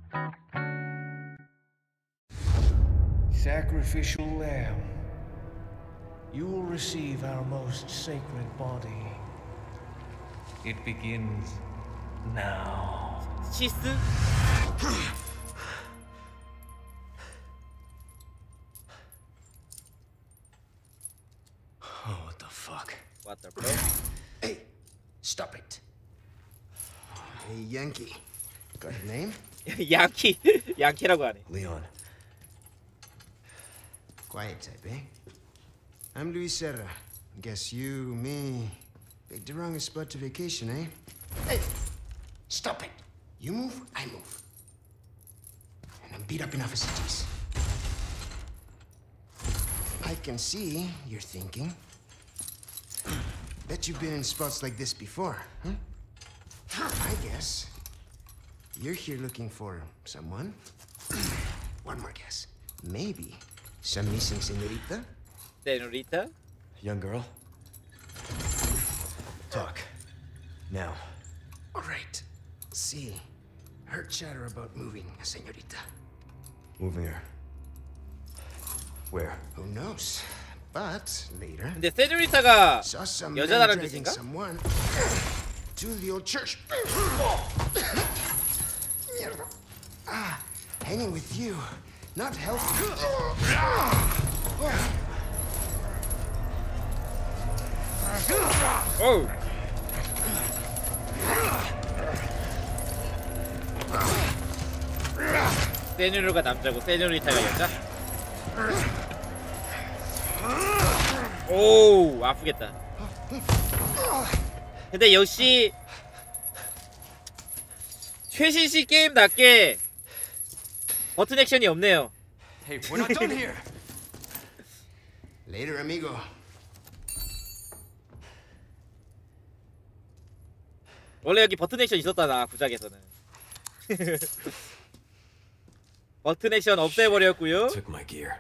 Sacrificial lamb, you will receive our most sacred body. It begins now. 시스? Oh, what the fuck? What the fuck? Hey, stop it. Hey, Yankee. Got a name? 양키라고 하네. Leon. Quiet type, eh? I'm Luis Serra. Guess you, me, picked the wrongest spot to vacation, eh? Hey, stop it. You move, I move. And I'm beat up enough as it is. I can see you're thinking. Bet you've been in spots like this before, huh? I guess you're here looking for someone. One more guess. Maybe some missing señorita? 세뇨리타? Young girl. Talk. Now. All right. See, heard chatter about moving a señorita. Moving her. Where? Who knows? But later, 근데 세뇨리타가 saw some 여자 man 다른 dragging 뜻인가? someone to the old church. Hanging with you, not healthy. 어우. 세뇨르가 남자고 세뇨리타가 여자? 오우 아프겠다. 근데 역시 최신식 게임답게 버튼 액션이 없네요. Hey, we're not done here. Later, amigo. 원래 여기 버튼 액션 있었다나 구작에서는. 버튼 액션 없애버렸고요. Took my gear.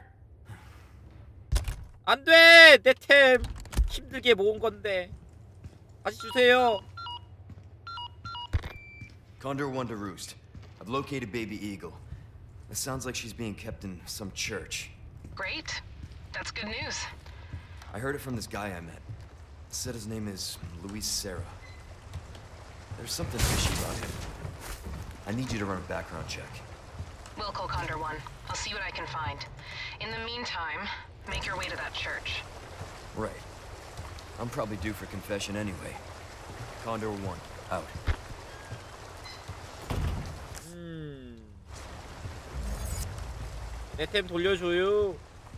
안돼! 내 템 힘들게 모은 건데 다시 주세요. Condor 1 to Roost. I've located Baby Eagle. It sounds like she's being kept in some church. Great. That's good news. I heard it from this guy I met. Said his name is Luis Serra. There's something fishy about him. I need you to run a background check. We'll call Condor 1. I'll see what I can find. In the meantime, make your way to that church. Right. I'm probably due for confession anyway. Condor 1, out. 내 템 돌려줘요.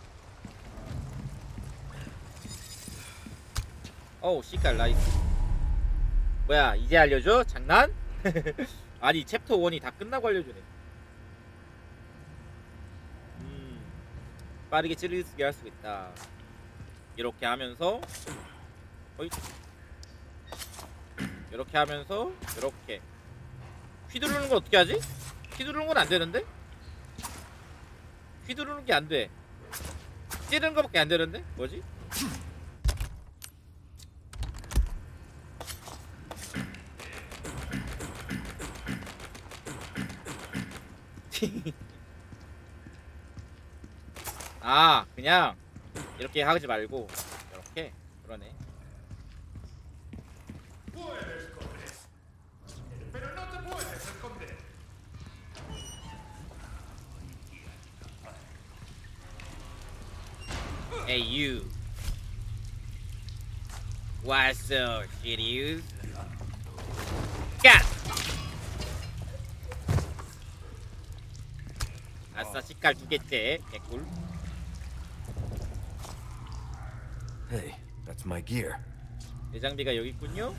어우 씨깔 나이스. 뭐야 이제 알려줘? 장난? 아니 챕터 1이 다 끝나고 알려주네. 빠르게 찌르게 할 수 있다. 이렇게 하면서 어이. 이렇게 하면서 이렇게 휘두르는 건 어떻게 하지? 휘두르는 건 안 되는데? 휘두르는 게 안 돼. 찌르는 거밖에 안 되는데? 뭐지? 아 그냥 이렇게 하지 말고 이렇게 그러네. Hey you. What's so serious? 갓! 아싸 식깔 2개째 개꿀. Hey, that's my gear. 내 장비가 여기 있군요.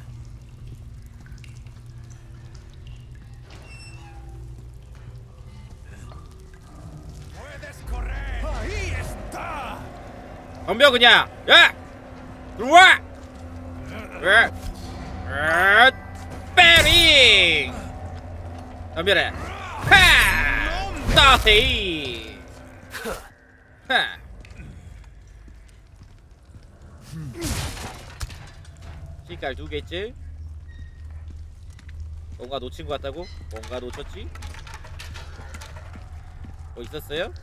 덤벼 그냥. 야! 들어와! 베링! 덤벼라. 하! 따세이! 하! 시깔 2개째. 뭔가 놓친 것 같다고? 뭔가 놓쳤지? 뭐 있었어요?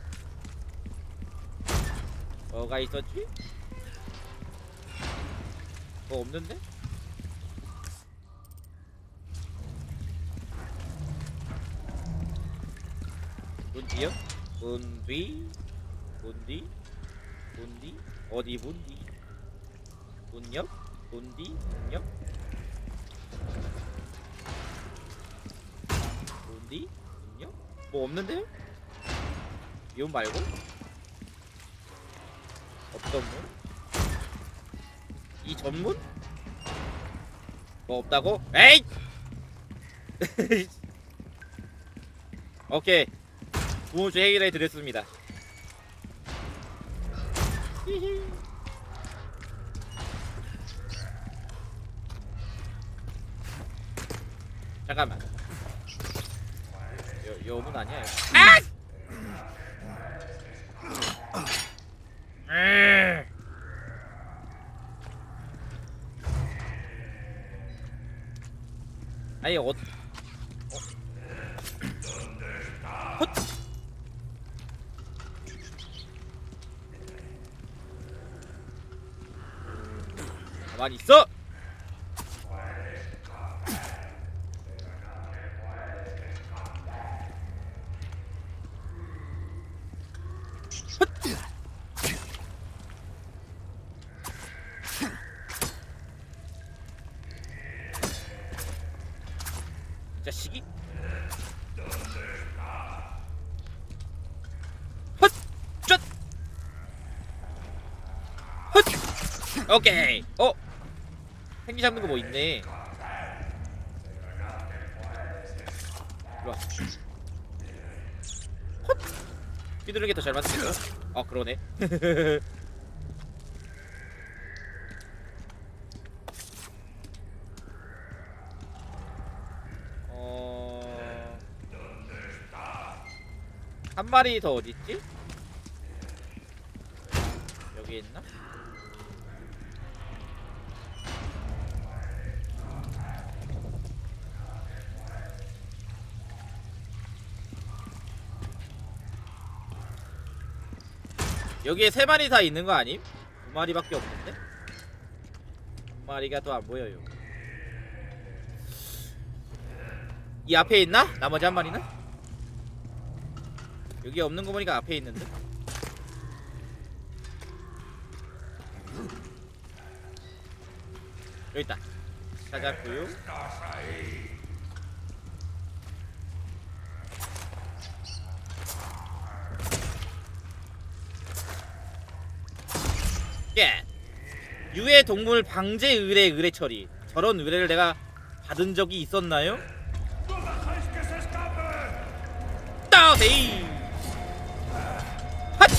뭐가 있었지? 뭐 없는데? 문디요? 문디? 문디? 문디? 어디 문디? 문역? 문디? 문역? 문디? 문역? 뭐 없는데요? 이건 말고? 업전문? 이 전문? 뭐 없다고? 에이! 오케이. 부모주 회의를 드렸습니다. 잠깐만. 여문 아니야? 아! 아니 헛. 가만히 있어. 자식이. 헛! 쯧! 헛! 오케이. 생기 잡는 거 뭐 있네. 일로와. 헛! 삐두르는 게 더 잘 맞는 거. 그러네. 한 마리 더 어디 있지? 여기 있나? 여기에 3마리 다 있는 거 아님? 2마리밖에 없는데? 2마리가 더 안 보여요. 이 앞에 있나? 나머지 1마리는? 여기 없는 거 보니까 앞에 있는데? 여기 있다. 찾았고요. 예. 유해 동물 방제 의뢰 처리. 저런 의뢰를 내가 받은 적이 있었나요? 따데이. 핫.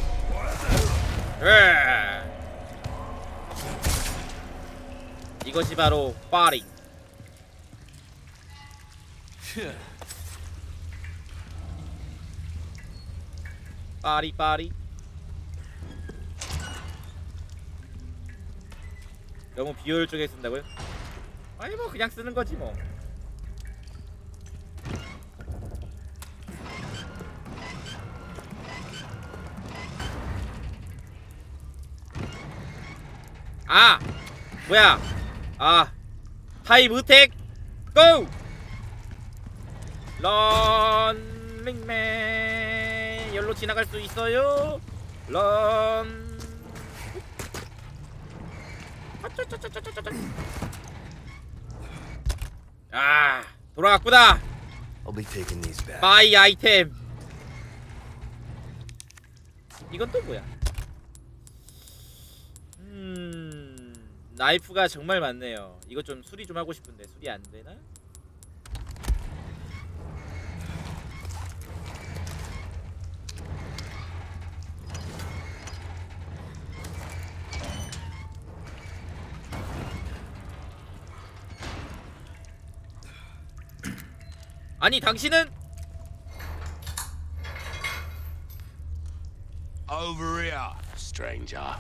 이것이 바로 빠링. 빠리. 너무 비효율적에 쓴다고요? 아니 뭐 그냥 쓰는 거지 뭐. 아 뭐야? 타임 으택 고! 런닝맨 열로 지나갈 수 있어요. 런. 돌아왔구나. I'll be taking these back. 바이 아이템. 이건 또 뭐야? 나이프가 정말 많네요. 이거 좀 수리 좀 하고 싶은데 수리 안 되나? 아니 당신은 Over here, stranger.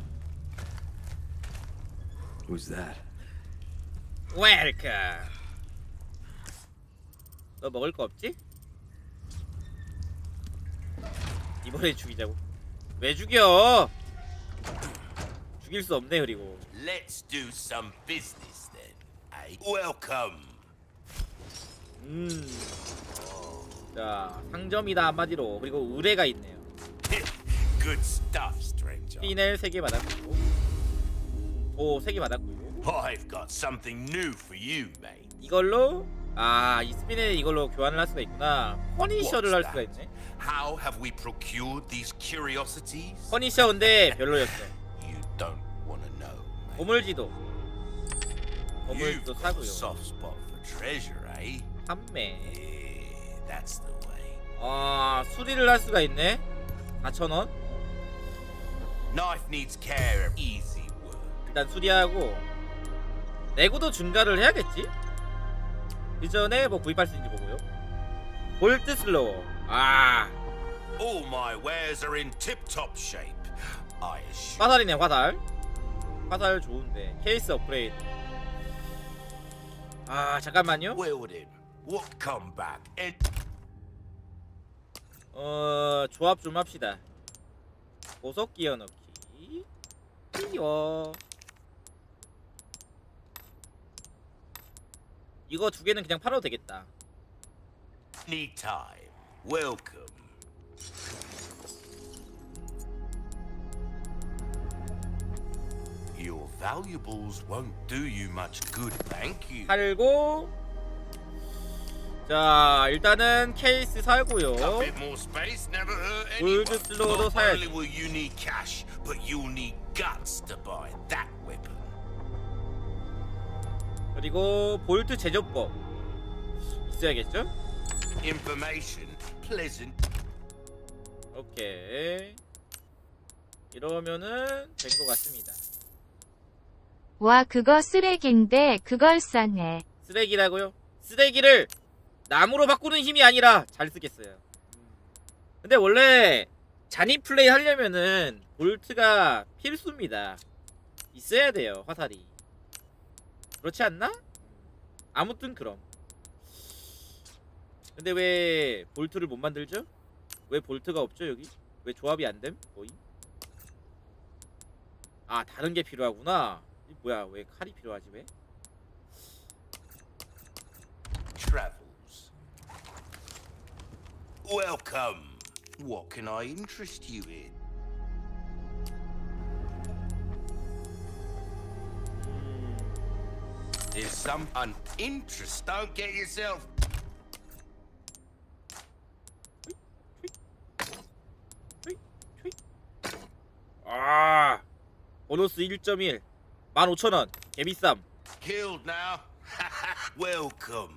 Who's that? 웰컴. 너 먹을 거 없지? 이번엔 죽이자고. 왜 죽여? 죽일 수 없네. 그리고 Let's do some business then. Eh? Welcome. 자, 상점이다 한마디로. 그리고 의뢰가 있네요. Good stuff, stranger. 피넬 3개 받았고, 도 3개 받았고요. I've got something new for you, mate. 이걸로 이 스피넬 이걸로 교환을 할 수가 있구나. 퍼니셔를 할 수가 있네. How have we procured these curiosities? 퍼니셔인데 별로였어. You don't want to know, mate. 보물지도 You've got a 사고요. soft spot for treasure, eh? 판매. Yeah, that's the way. 수리를 할 수가 있네. 4,000원. Knife needs care. Easy work. 일단 수리하고 내구도 증가를 해야겠지? 그 전에 뭐 구입할 수 있는지 보고요. 볼트 슬로우. All my wares are in tip-top shape. I assume. 화살이네. 화살 좋은데. 케이스 업그레이드. 잠깐만요. Welding. What come back? And 조합 좀 합시다. 보석 끼워 넣기. 끼워. 이거 2개는 그냥 팔아도 되겠다. need time. Welcome. Your valuables won't do you much good, thank you. 팔고. 자, 일단은 케이스 사고요. A bit more space never hurt 골드 anyone. 슬로우도 Not 사야지. only will you need cash, but you'll need guts to buy that weapon. 그리고 볼트 제조법 있어야겠죠? Information pleasant. 오케이. 이러면은 된 것 같습니다. 와, 그거 쓰레기인데 그걸 싸네. 쓰레기라고요? 쓰레기를 나무로 바꾸는 힘이 아니라 잘 쓰겠어요. 근데 원래 잔입 플레이 하려면은 볼트가 필수입니다. 있어야 돼요, 화살이. 그렇지 않나? 아무튼 그럼. 근데 왜 볼트를 못 만들죠? 왜 볼트가 없죠, 여기? 왜 조합이 안 됨? 거의? 다른 게 필요하구나. 이 뭐야, 왜 칼이 필요하지, 왜? Travels. Welcome. What can I interest you in? There's some uninterest. Don't get yourself. 보너스 1.1 15,000원 개비쌈. Killed now. Welcome.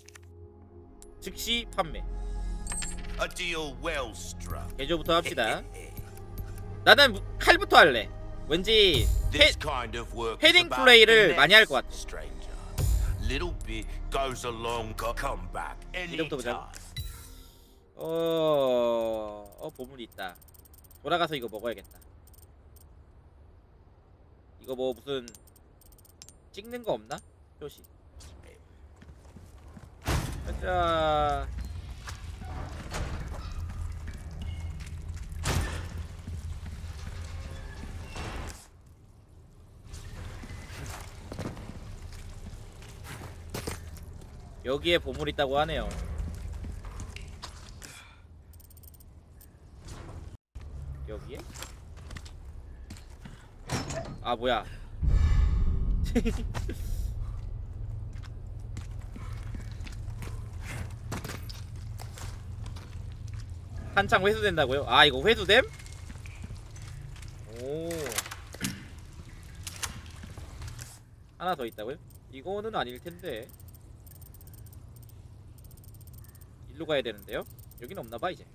즉시 판매. A deal well struck. 개조부터 합시다. 나는 칼부터 할래. 왠지 This kind of work is 헤딩 about 플레이를 많이 할 finesse, 것 같아. stranger. Little bit goes a long come back 이름부터 보자. anytime. 보물이 있다. 돌아가서 이거 먹어야겠다. 이거 뭐 무슨 찍는 거 없나? 표시. 가자. 여기에 보물 있다고 하네요. 여기에? 뭐야. 한창 회수된다고요? 이거 회수됨? 오. 하나 더 있다고요? 이거는 아닐 텐데. 일로 가야 되는데요? 여긴 없나봐 이제.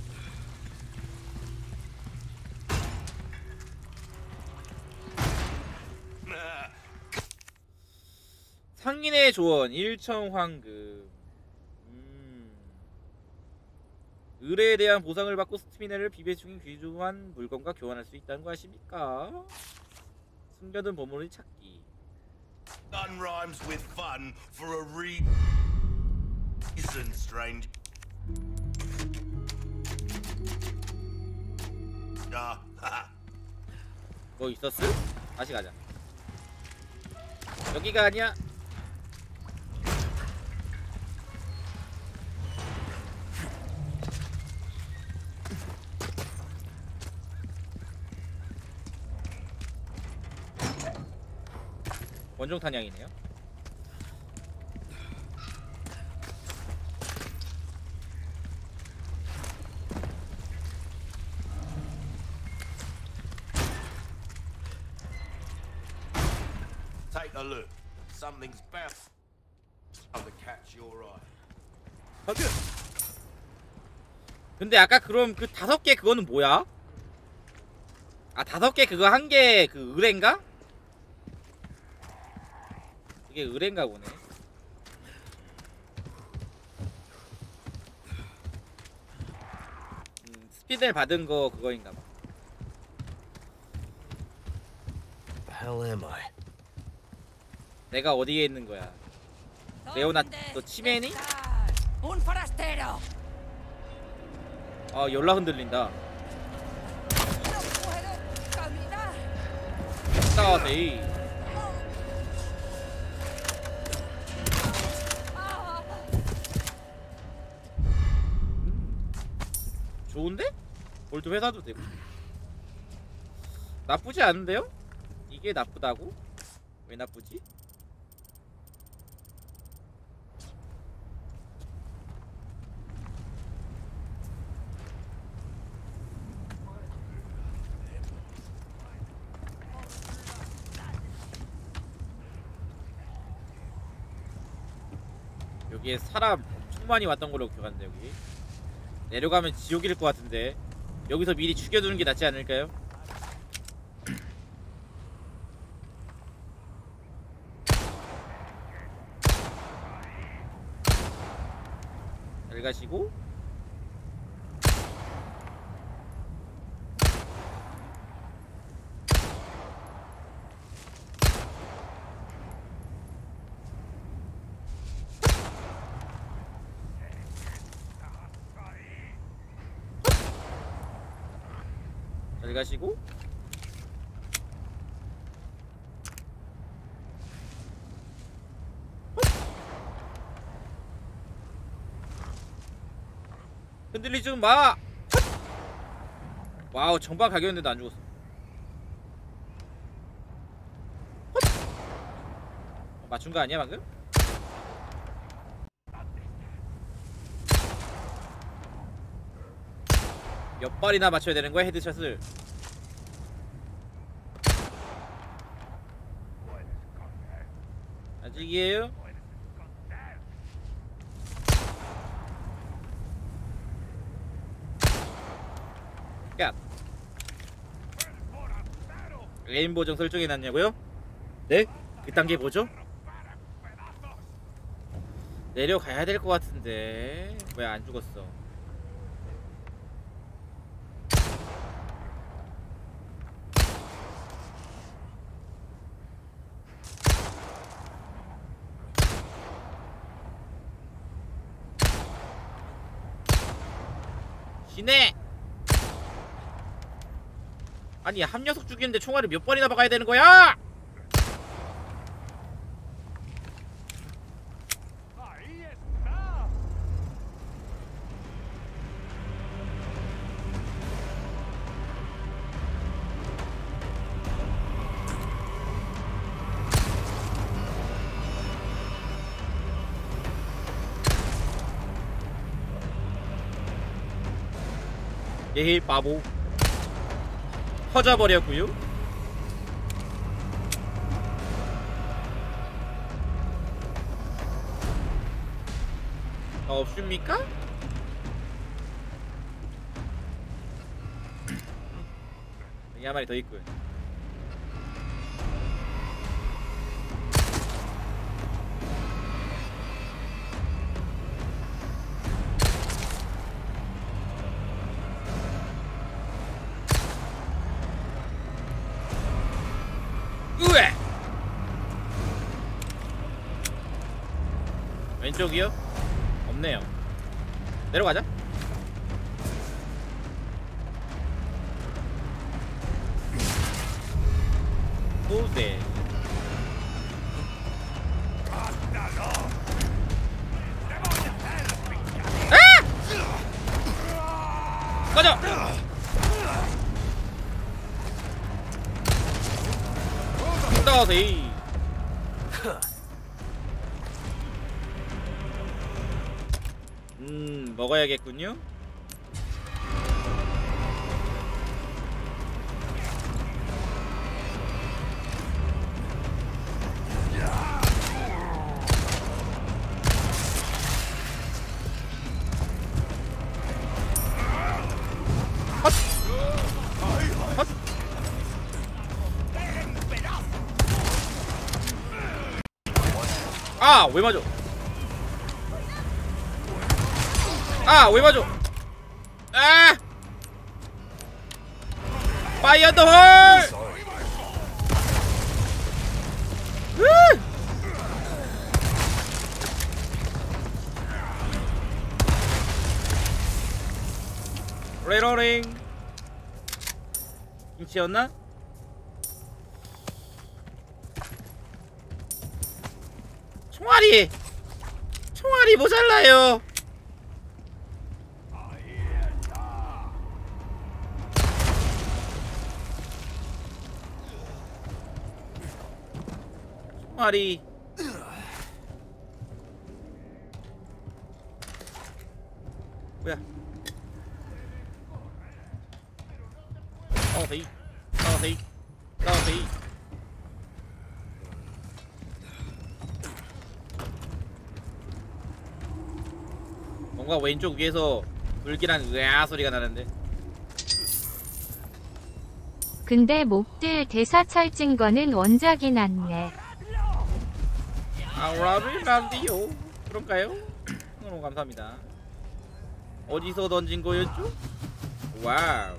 상인의 조언 1천 황금. 의뢰에 대한 보상을 받고 스티미네를 비배 중인 귀중한 물건과 교환할 수 있다는 거 아십니까? 숨겨둔 보물을 찾기. Fun rhymes with fun for a reason, strange. sugar. 뭐 있었어? 다시 가자. 여기가 아니야. 원종 탄약이네요. Take a look. Something's bound to catch your eye. 근데 아까 그럼 그 5개 그거는 뭐야? 아 5개 그거 한 개 그 의뢰인가? 이게 의뢰인가 보네. 스피드를 받은 거 그거인가 봐. Hell am I? 내가 어디에 있는 거야? 레오나 너 치매니? Un forastero. 아 연락 흔들린다. No puedo caminar. 따세이. 좋은데? 볼트 회사도 되고 나쁘지 않은데요? 이게 나쁘다고? 왜 나쁘지? 여기에 사람 엄청 많이 왔던 걸로 기억하는데 여기 내려가면 지옥일 것 같은데 여기서 미리 죽여두는 게 낫지 않을까요? 잘 가시고 잘 가시고 흔들리지 마! 와우 전방 가격인데도 안 죽었어. 맞춘 거 아니야 방금? 몇 발이나 맞춰야 되는 거야 헤드샷을? 아직이에요? 갓. 레인보우 정 설정해놨냐고요? 네? 그 단계 뭐죠? 내려가야 될 것 같은데 왜 안 죽었어? 시내! 아니 한 녀석 죽이는데 총알을 몇 발이나 박아야 되는 거야? 예헤 바보 터져버렸구요. 없습니까? 여기 한 마리 더 있군. 으에! 왼쪽이요? 없네요. 내려가자. 오네. 꺼져! 떠세이. 먹어야겠군요. 아, 왜 맞아? 아, 왜 맞아? 아! 파이어 더 홀! 레로링. 김치였나? 총알이 모자라요. 총알이. 뭐야? 떠세이. 뭔가 왼쪽 위에서 불길한 으아 소리가 나는데. 근데 몹들 대사 찰진 거는 원작이 낫네. 아라비란디요. 그런가요? 너무 감사합니다. 어디서 던진 거였죠? 와우.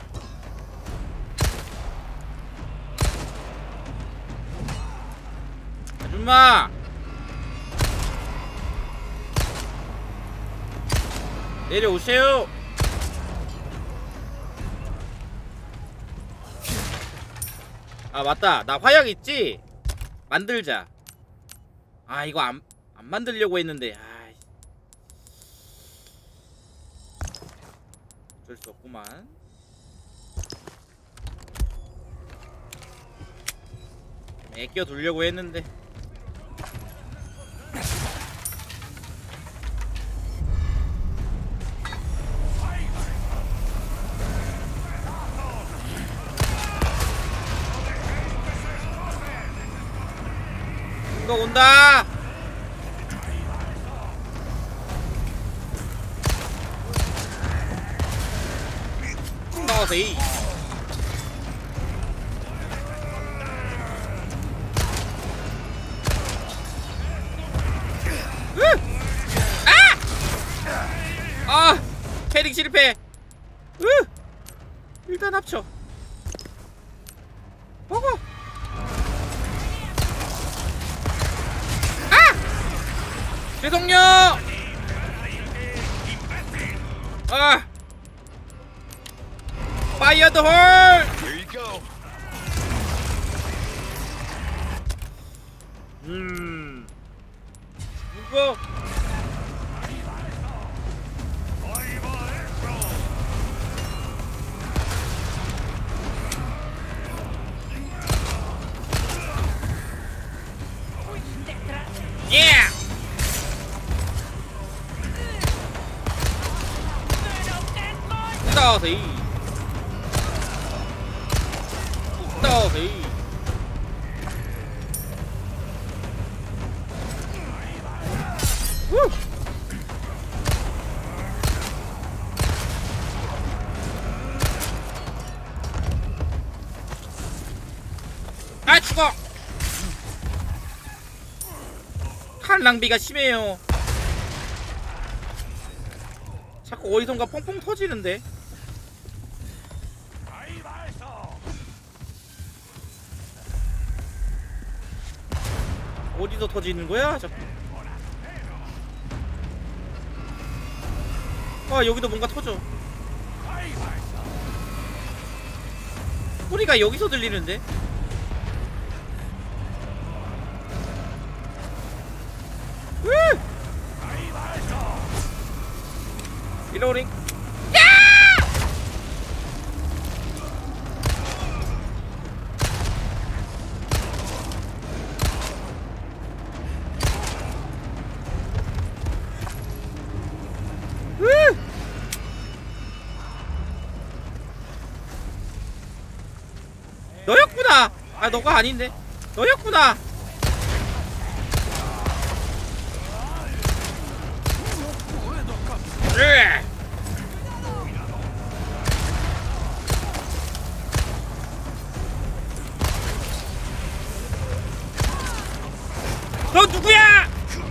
아줌마! 내려오세요. 아 맞다, 나 화약 있지? 만들자. 아 이거 안 만들려고 했는데 어쩔 수 없구만. 애껴 두려고 했는데. 이거 온다. 떠세이. 캐릭 실패. 일단 합쳐. 먹어. 죄송요. 파이어 더 홀. 이거 떠세이. 아 죽어. 칼 낭비가 심해요. 자꾸 어디선가 펑펑 터지는데. 어디서 터지는 거야? 자꾸. 여기도 뭔가 터져. 소리가 여기서 들리는데? 릴로링. 너였구나. 아 너가 아닌데. 너였구나. 너 누구야?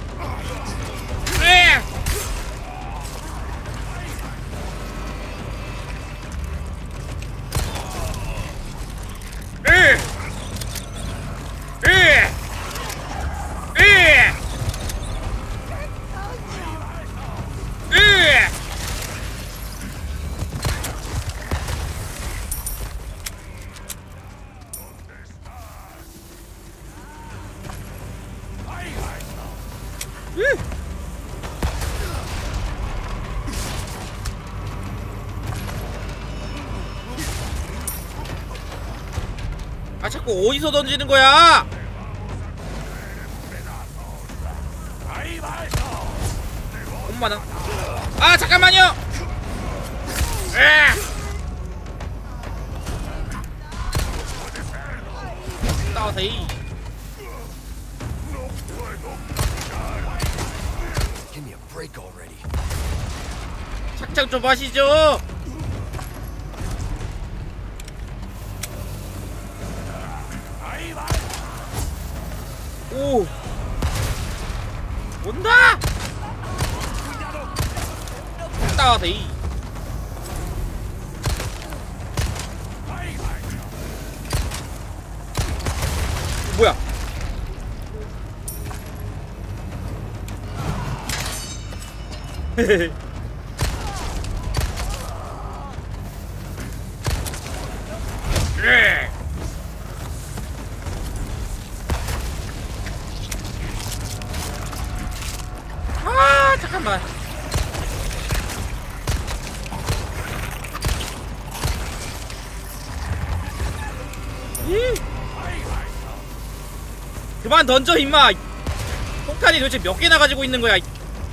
아 자꾸 어디서 던지는 거야? 엄마나. 아 잠깐만요. 따세이. Give me a break already. 착장 좀 하시죠. 오 온다. 따세이. 뭐야? 아 잠깐만. 그만 던져 임마. 폭탄이 도대체 몇 개나 가지고 있는 거야?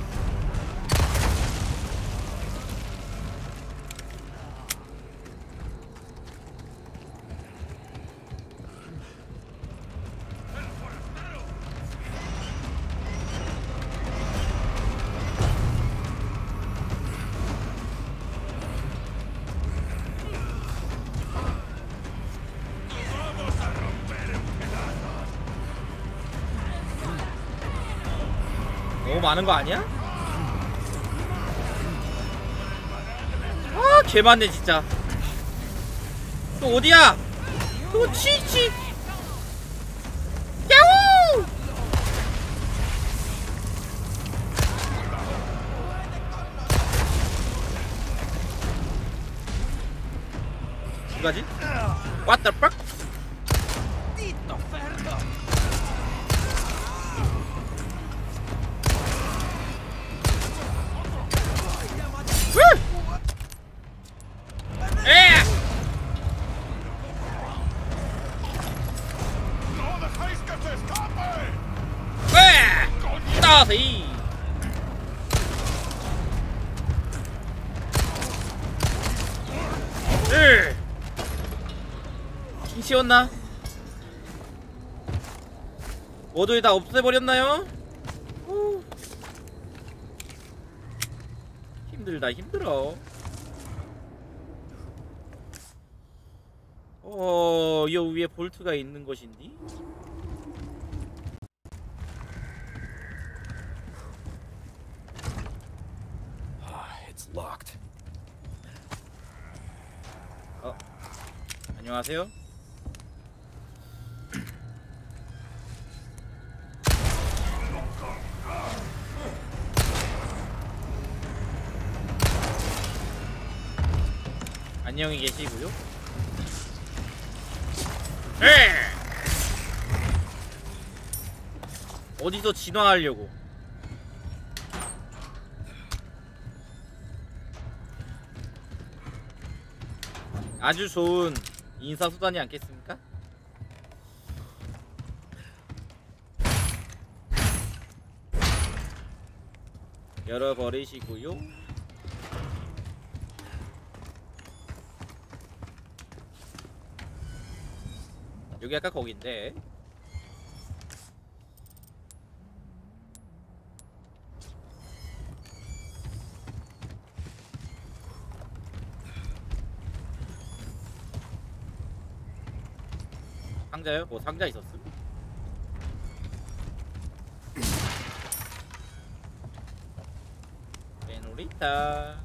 너무 많은 거 아니야? 아, 개 많네 진짜. 또 어디야? 또 치치. 야호! 이거지? What the fuck? 따세이. 킹치웠나? 모두 다 없애버렸나요? 힘들다 힘들어. 이 위에 볼트가 있는 것인디? It's locked. 안녕하세요. 안녕히 계시고요. 어디서 진화하려고? 아주 좋은 인사수단이 않겠습니까? 열어버리시고요. 여기 아까 거긴데. 상자요? 뭐 상자 있었음? 베노리타.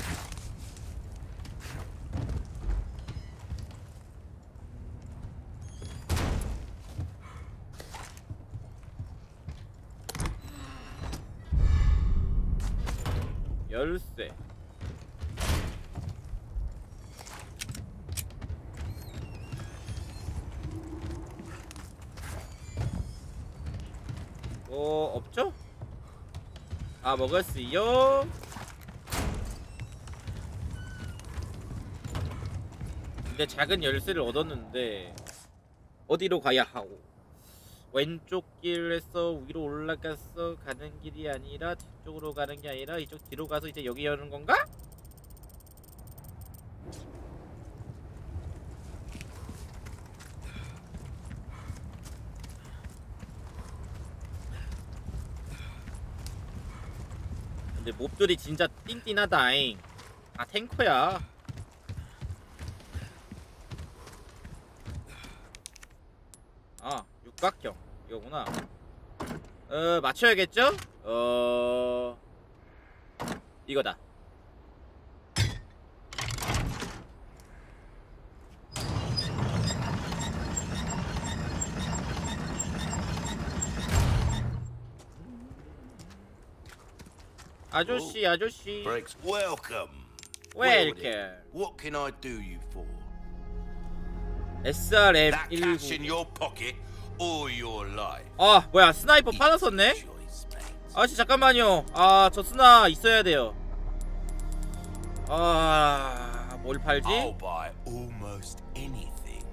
열쇠. 없죠? 아, 먹었어요. 근데 작은 열쇠를 얻었는데 어디로 가야 하고? 왼쪽 길에서 위로 올라가서 가는 길이 아니라 뒤쪽으로 가는 게 아니라 이쪽 뒤로 가서 이제 여기 여는 건가? 근데 몹들이 진짜 띵띵하다잉. 아, 탱커야. 아, 육각형 이거구나. 맞춰야겠죠? 이거다. 아저씨, 아저씨. Breaks, welcome. 웰컴. What can I do you for? SRM That cash in 19. your pocket or your life? 아, 뭐야, 스나이퍼 받았었네? Choice, mate. 아저씨 잠깐만요. 아, 저 스나 있어야 돼요. 아, 뭘 팔지? I'll buy almost anything.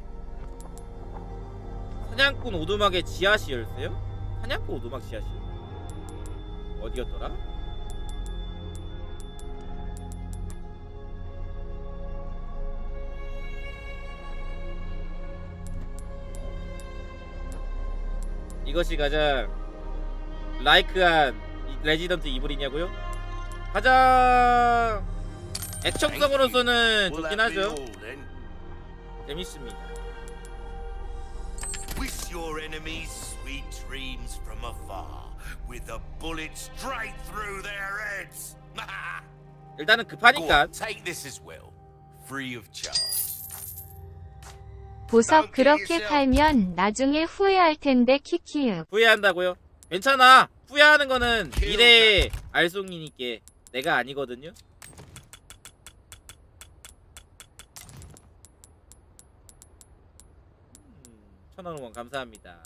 사냥꾼 오두막의 지하시 열쇠요? 사냥꾼 오두막 지하시 어디였더라? 이것이 가장 라이크한 레지던트 이블이냐고요? 가장 액션성으로서는 Will 좋긴 that be 하죠. all, then? 재밌습니다. Wish your enemies sweet dreams from afar, with a bullet straight through their heads. 일단은 Go 급하니까. on, take this as well, free of charge. 보석 그렇게 팔면 나중에 후회할 텐데 키키읍. 후회한다고요? 괜찮아. 후회하는 거는 미래의 알쏭이니까 내가 아니거든요. 1000원 후원 감사합니다.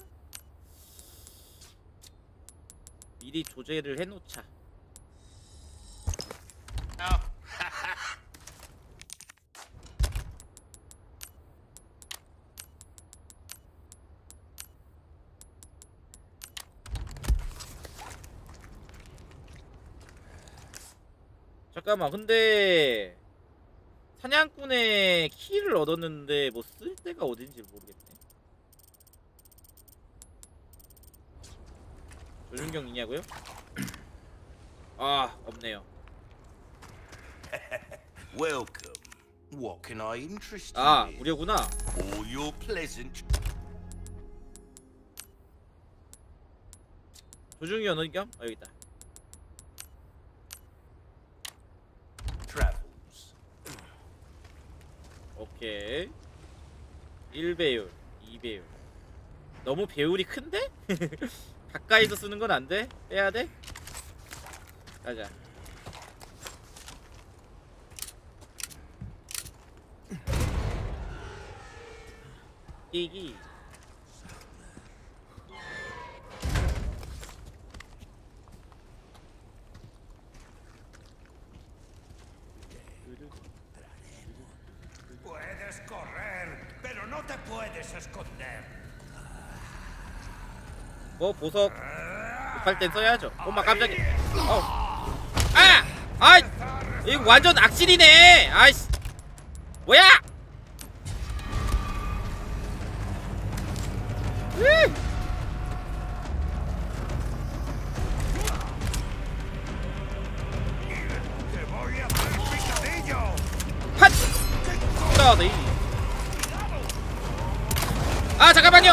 미리 조제를 해놓자. 잠깐만, 근데 사냥꾼의 키를 얻었는데 뭐 쓸 데가 어딘지 모르겠네. 조준경 있냐고요? 아, 없네요. Welcome. What can I interest you 아, in? 무료구나. All your pleasant 조준경 어디겸? 여기 있다. travels. 오케이. 1배율, 2배율. 너무 배율이 큰데? 가까이서 쓰는 건 안 돼? 빼야 돼? 가자. 끼기. Puedes correr, pero no te puedes esconder. 뭐 보석 급할 땐 써야죠. 엄마 깜짝이야. 아! 아이! 이거 완전 악질이네. 아이씨. 뭐야? 핫! 떠네. 아 잠깐만요.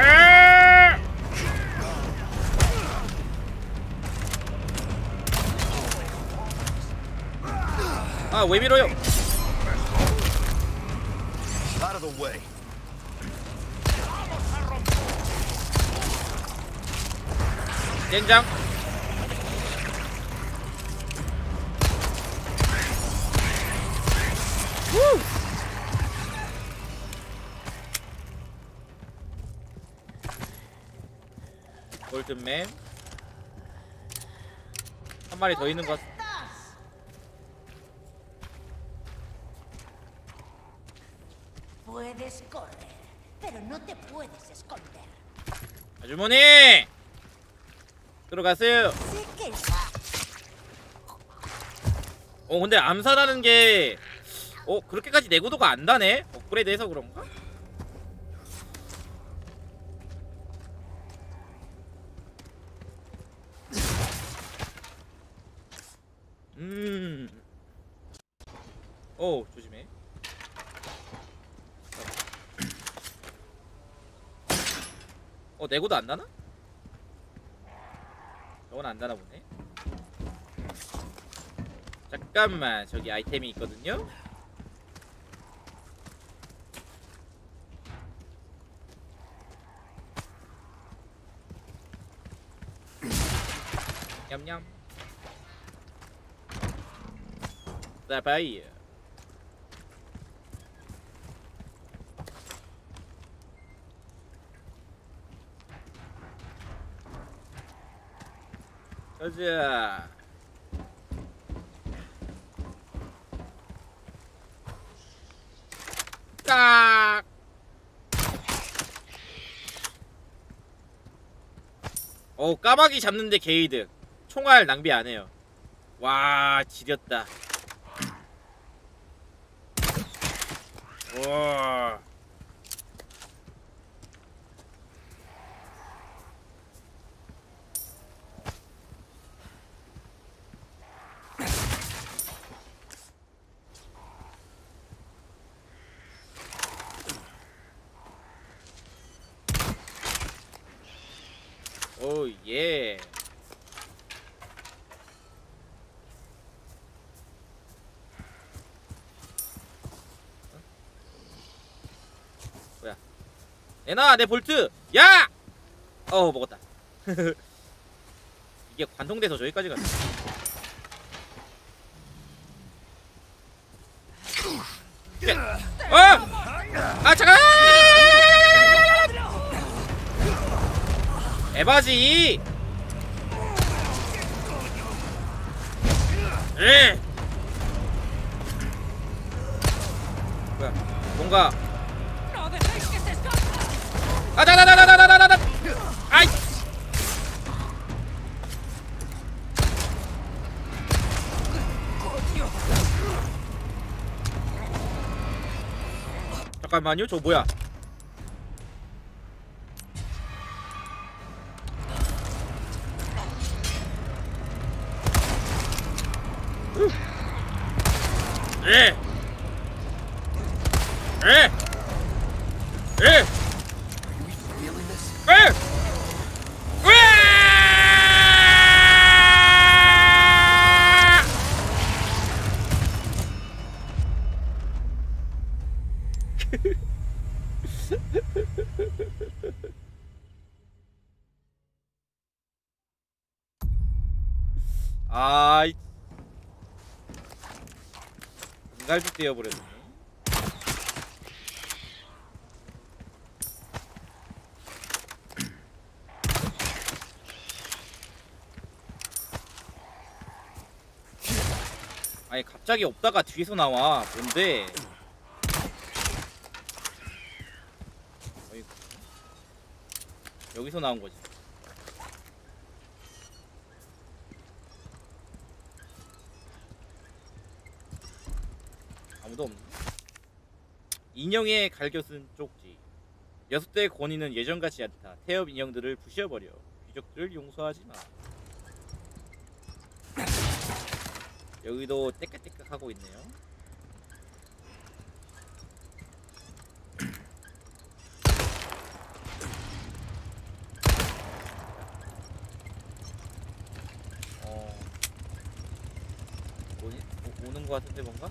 아 왜 밀어요? Out of the way. 젠장. 골든맨 한 마리 더 있는 것 같... Puedes correr, pero no te puedes esconder. 아주머니! 들어가세요. Sé que 근데 암살하는 게 그렇게까지 내구도가 안 다네? 업그레이드해서 그런가? 조심해. 내구도 안 나나? 저건 안 나나 보네. 잠깐만, 저기 아이템이 있거든요? 냠냠. 사파이어. 가자. 딱. 까마귀 잡는데 게이드. 총알 낭비 안 해요. 와, 지렸다. 와. 오, 예. 뭐야? 내놔, 내 볼트. 야! 먹었다. 이게 관통돼서 저기까지 갔네. 잠깐! 에바지. 뭐야? 뭔가. 나나나나나나나나. 아이. 잠깐만요, 저 뭐야? 아이, 갈비 떼어버렸네. 아니 갑자기 없다가 뒤에서 나와. 뭔데? 여기서 나온 거지. 아무도 없네. 인형의 갈겨쓴 쪽지. 녀석들의 권위는 예전 같지 않다. 태엽 인형들을 부셔버려. 귀족들을 용서하지 마. 여기도 떼깍떼깍 하고 있네요. 오는 거 같은데 뭔가?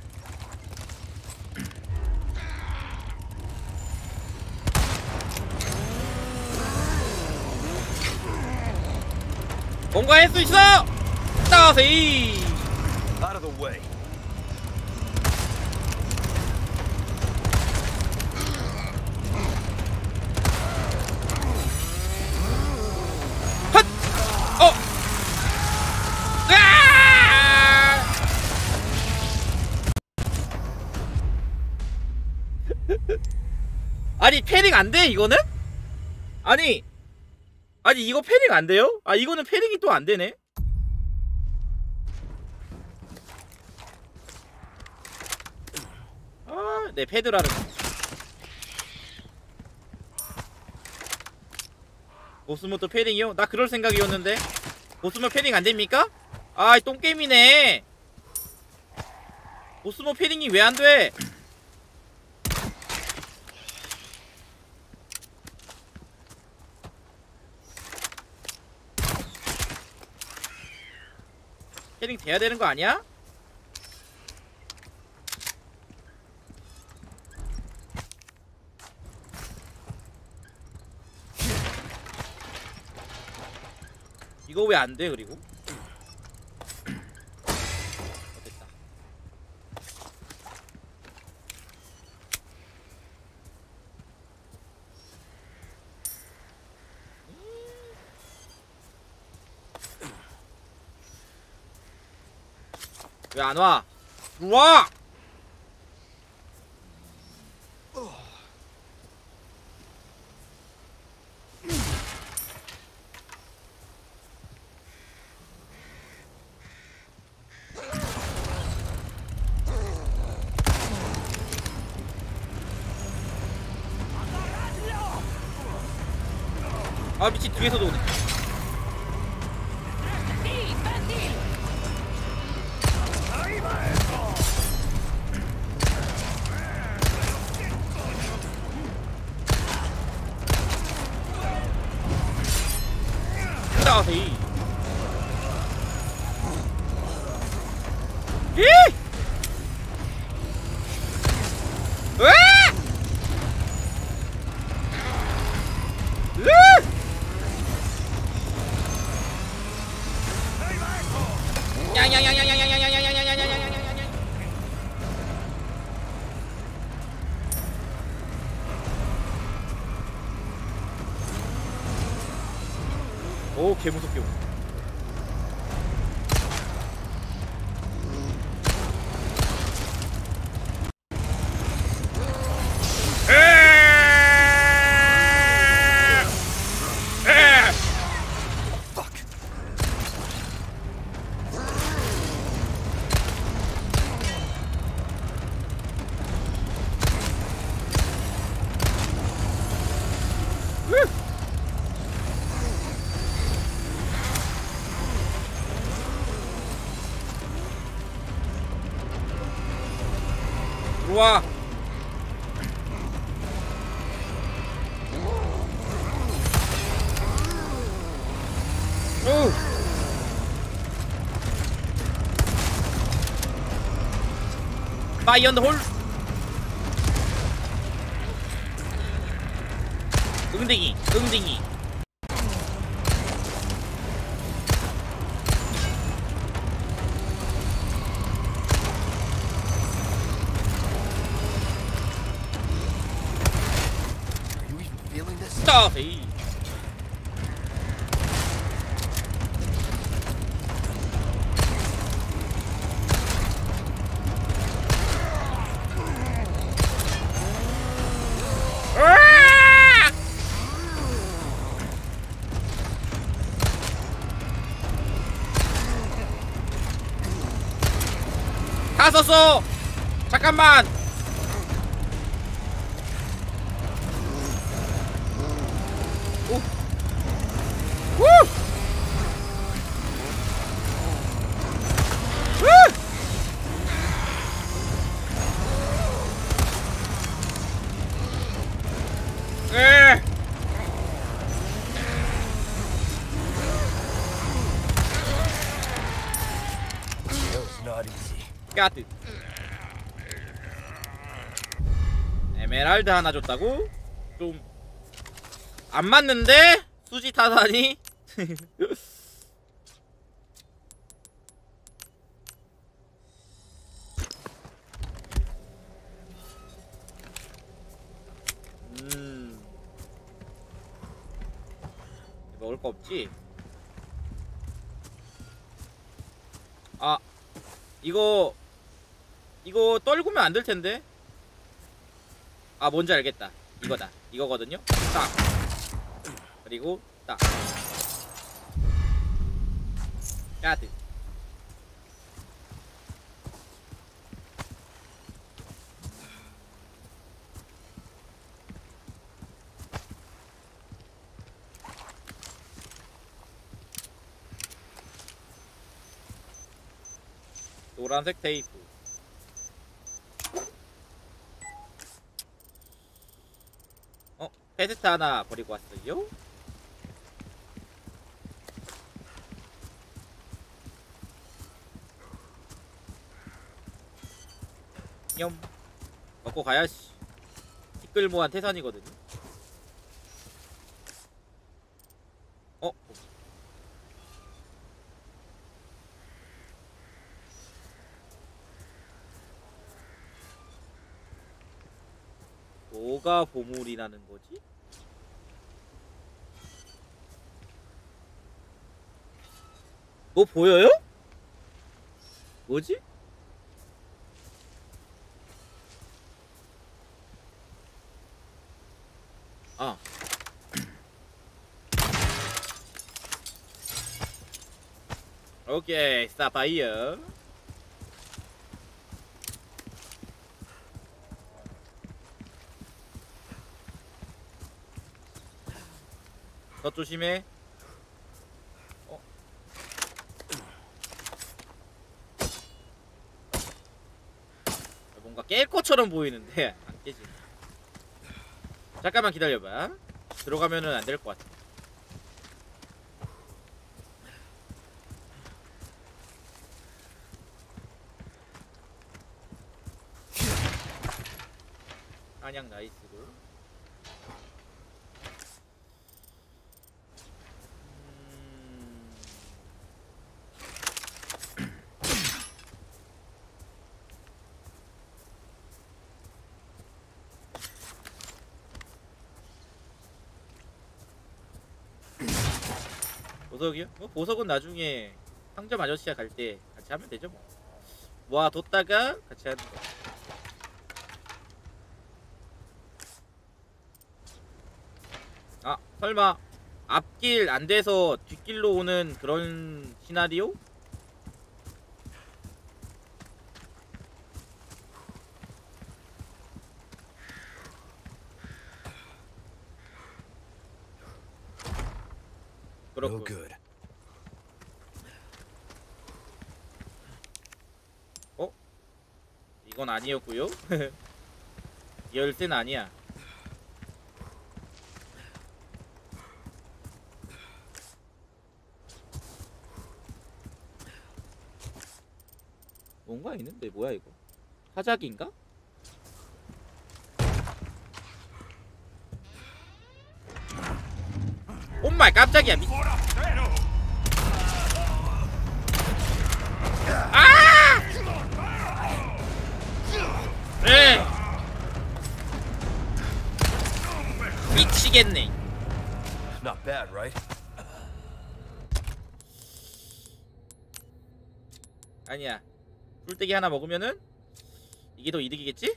뭔가 할 수 있어! 따세이! Out of the way. 헛! 어! 으아! 아니 패링 안 돼 이거는? 아니 이거 패링 안 돼요? 아 이거는 패링이 또 안 되네. 아, 네 패드라는. 보스모드 패링이요? 나 그럴 생각이었는데. 보스모드 패링 안 됩니까? 아, 똥게임이네. 보스모드 패링이 왜 안 돼? 패링 돼야 되는 거 아니야? 이거 왜 안 돼, 그리고? 됐다. 왜 안 와? 들어와! 아 미친, 뒤에서도 오네. 따세이. 이! 으아! 오, 개무섭게 오네. 들어와. 파이어 온 더 홀. 응댕이. 따세이. 죽었어. 잠깐만. 오. 우! 에. 까드. 에메랄드 하나 줬다고? 좀 안 맞는데? 수지 타다니? 먹을 거 없지? 아, 이거 떨구면 안 될 텐데. 아, 뭔지 알겠다. 이거다. 이거거든요. 딱. 그리고 딱. 까드. 노란색 테이프. 베스트 하나 버리고 왔어요. 냠. 먹고 가야지. 티끌모한 태산이거든요. 뭐가 보물이라는 거지? 뭐 보여요? 뭐지? 아. 오케이, 사파이어. 더 조심해. 뭔가 깰 것처럼 보이는데 안 깨지. 잠깐만 기다려봐. 들어가면은 안 될 것 같아. 한약 나이스고. 보석이요? 보석은 나중에 상점 아저씨가 갈 때 같이 하면 되죠 뭐. 모아뒀다가 같이 하는 거. 아, 설마 앞길 안 돼서 뒷길로 오는 그런 시나리오? No good. 이건 아니었고요. 열쇠는 아니야. 뭔가 있는데 뭐야 이거? 화작인가? 옴마이 깜짝이야. 아! 네. 미치겠네. Not bad, right? 아니야. 꿀떼기 하나 먹으면은 이게 더 이득이겠지?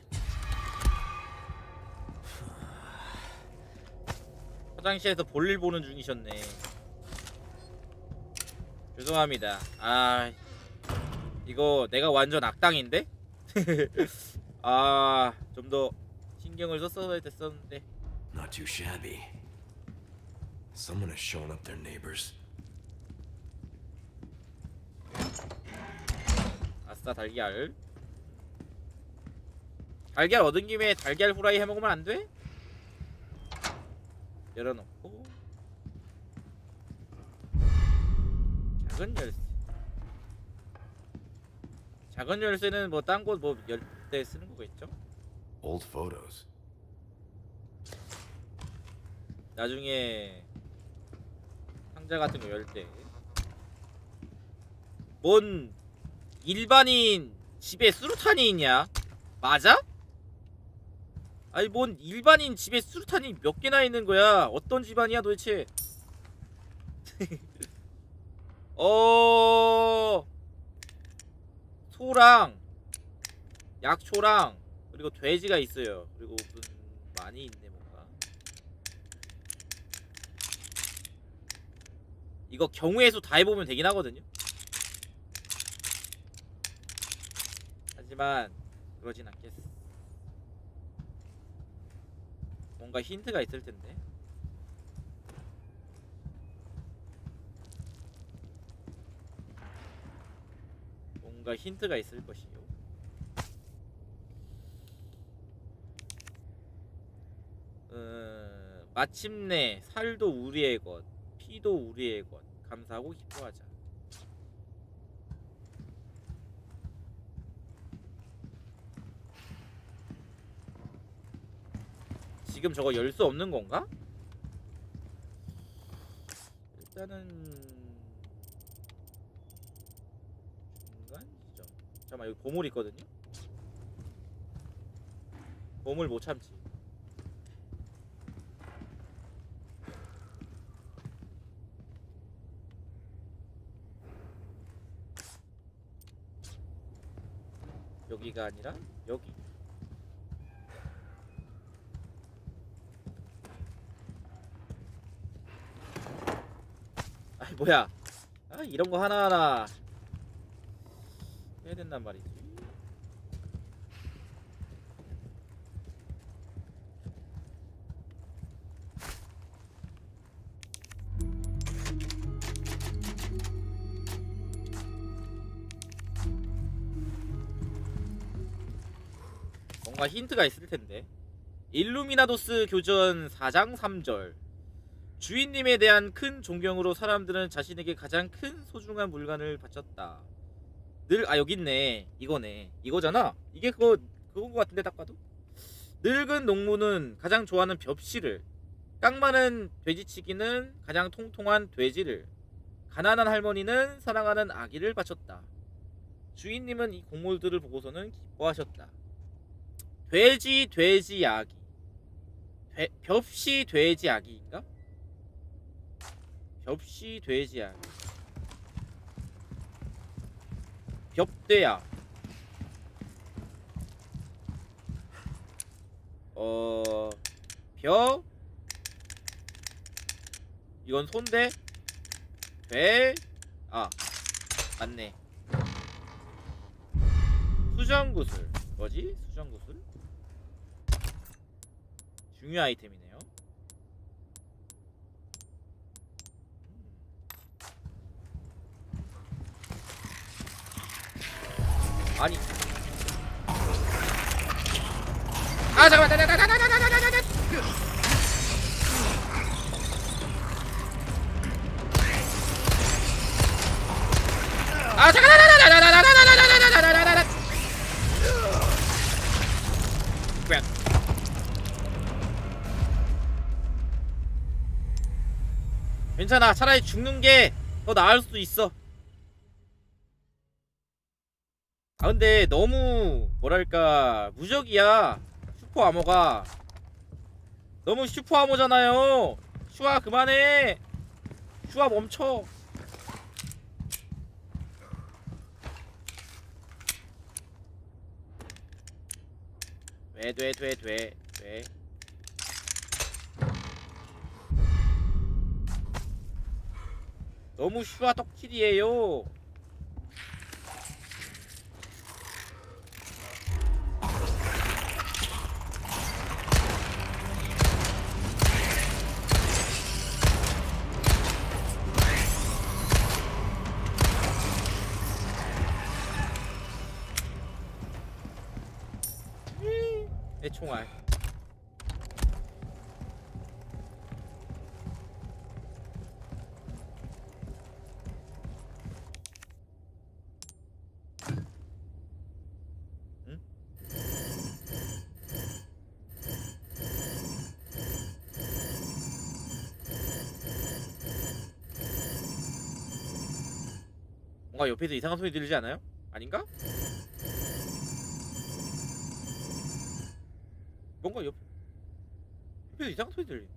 화장실에서 볼일 보는 중이셨네. 죄송합니다. 아, 이거 내가 완전 악당인데? 아, 좀 더 신경을 썼어야 됐었는데. Not too shabby. Someone has shown up their neighbors. 아싸 달걀. 달걀 얻은 김에 달걀 후라이 해먹으면 안 돼? 열어놓고 작은 열쇠. 작은 열쇠는 뭐 딴 곳 뭐 열 때 쓰는 거겠죠? Old photos. 나중에 상자 같은 거 열 때. 뭔 일반인 집에 수류탄이 있냐? 맞아? 아니 뭔 일반인 집에 수류탄이 몇 개나 있는 거야? 어떤 집안이야 도대체? 소랑 약초랑 그리고 돼지가 있어요. 그리고 무슨 많이 있네 뭔가. 이거 경우의 수 다 해보면 되긴 하거든요. 하지만 그러진 않겠어. 뭔가 힌트가 있을 텐데. 뭔가 힌트가 있을 것이요. 마침내 살도 우리의 것, 피도 우리의 것. 감사하고 기뻐하자. 지금 저거 열 수 없는 건가? 일단은 중간 지점. 잠깐만 여기 보물 있거든요? 보물 못 참지. 여기가 아니라 여기. 아이 뭐야. 아 이런 거 하나하나 해야 된단 말이지. 뭔가 힌트가 있을 텐데. 일루미나도스 교전 4장 3절. 주인님에 대한 큰 존경으로 사람들은 자신에게 가장 큰 소중한 물건을 바쳤다. 여기 있네. 이거네. 이거잖아. 이게 그건 거 같은데 딱 봐도. 늙은 농부는 가장 좋아하는 벽시를, 깡 많은 돼지치기는 가장 통통한 돼지를, 가난한 할머니는 사랑하는 아기를 바쳤다. 주인님은 이 곡물들을 보고서는 기뻐하셨다. 돼지 아기. 벽시 돼지 아기인가? 벽시 돼지 아기. 벽돼야. 벽. 이건 손대. 돼. 아 맞네. 수정구슬. 뭐지? 수정구슬? 중요한 아이템이네요. 아니. 아 잠깐만. 아 잠깐만. 괜찮아. 차라리 죽는 게 더 나을 수도 있어. 아 근데 너무 뭐랄까 무적이야. 슈퍼 아머가 너무 슈퍼 아머잖아요. 슈아 그만해. 슈아 멈춰. 돼. 너무 슈아 떡킬이에요. 내 총알. 응? 뭔가 옆에서 이상한 소리 들리지 않아요? 아닌가? 뭔가 옆에서 이상한 소리 들리.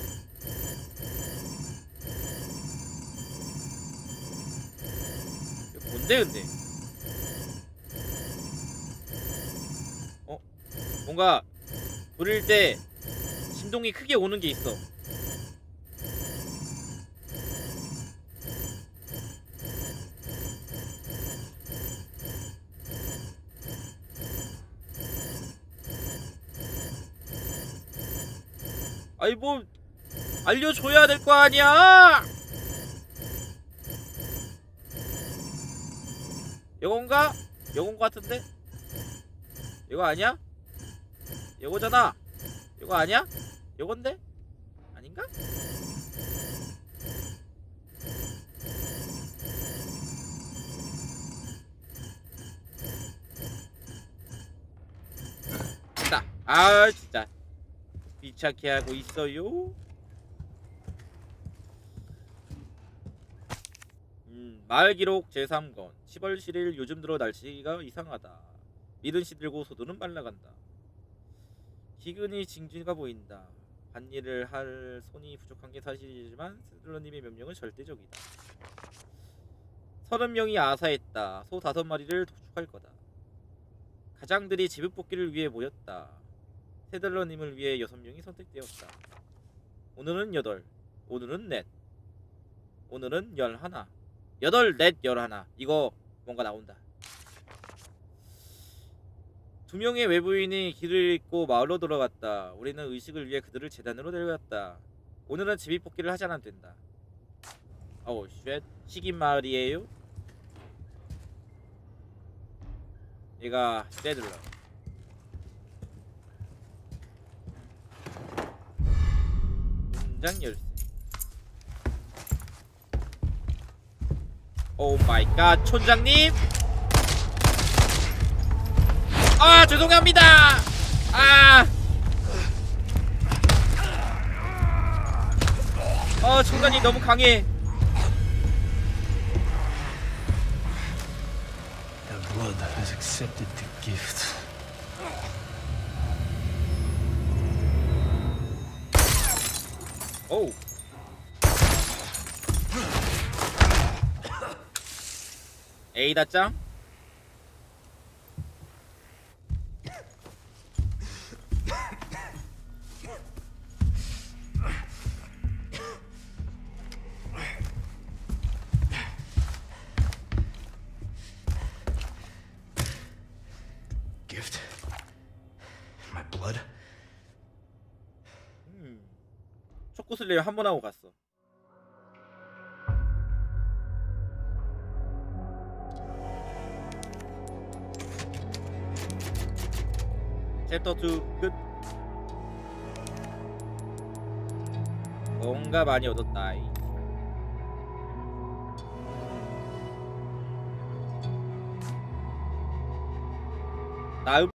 이거 뭔데 근데? 뭔가 부릴 때 진동이 크게 오는 게 있어. 아이 뭐 알려줘야 될 거 아니야. 이건가? 이건 거 같은데? 이거 아니야? 이거잖아. 이거 아니야? 이건데? 아닌가? 됐다. 아 진짜 귀찮게 하고 있어요. 마을 기록 제3권 10월 7일 요즘 들어 날씨가 이상하다. 미른 씨 들고 소두는 말라간다. 기근이 징징가 보인다. 밭일을 할 손이 부족한 게 사실이지만 세들러님의 명령은 절대적이다. 30명이 아사했다. 소 5마리를 도축할 거다. 가장들이 제비 뽑기를 위해 모였다. 세들러님을 위해 6명이 선택되었다. 오늘은 8, 오늘은 넷, 오늘은 11. 8, 넷, 11. 이거 뭔가 나온다. 2명의 외부인이 길을 잃고 마을로 들어갔다. 우리는 의식을 위해 그들을 재단으로 데려갔다. 오늘은 제비 뽑기를 하지 않아도 된다. 어우 쉣. 식인 마을이에요? 얘가 세들러. 문장 열쇠. 오 마이 갓. 촌장님. 아 죄송합니다. 촌장님 너무 강해. The blood has accepted the gift. 오우. 에이다 짱. Gift. My blood. 초코슬레이어 한 번 하고 갔어. 챕터 2 끝. 뭔가 많이 얻었다. 다음